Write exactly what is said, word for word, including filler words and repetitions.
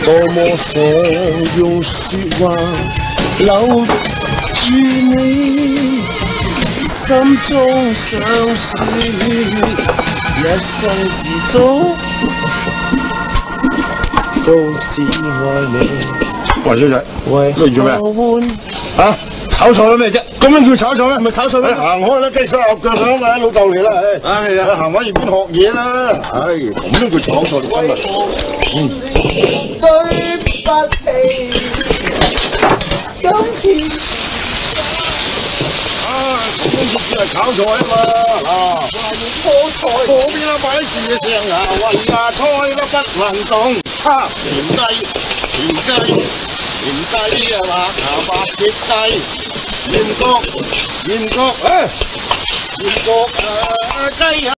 多麼想用說話留住你，心中想說一生之中都只愛你。 喂，小仔， 喂， 你做咩啊？啊？炒菜啦咩啫？咁樣叫炒菜咩？唔係炒菜咩？行開啦，雞手鴨腳啊嘛，老豆嚟啦，唉！哎呀，行翻入邊學嘢啦，唉，咁樣叫炒菜真係。嗯。 對不起，今天啊，咁樣只係炒菜啊嘛，啊！ 話要拖菜， 嗰邊啊擺樹上啊，為啊菜都不能動，哈！甜雞，甜雞。鹽雞啊嘛，啊白切雞，鹽焗，鹽焗，誒，鹽焗誒雞啊！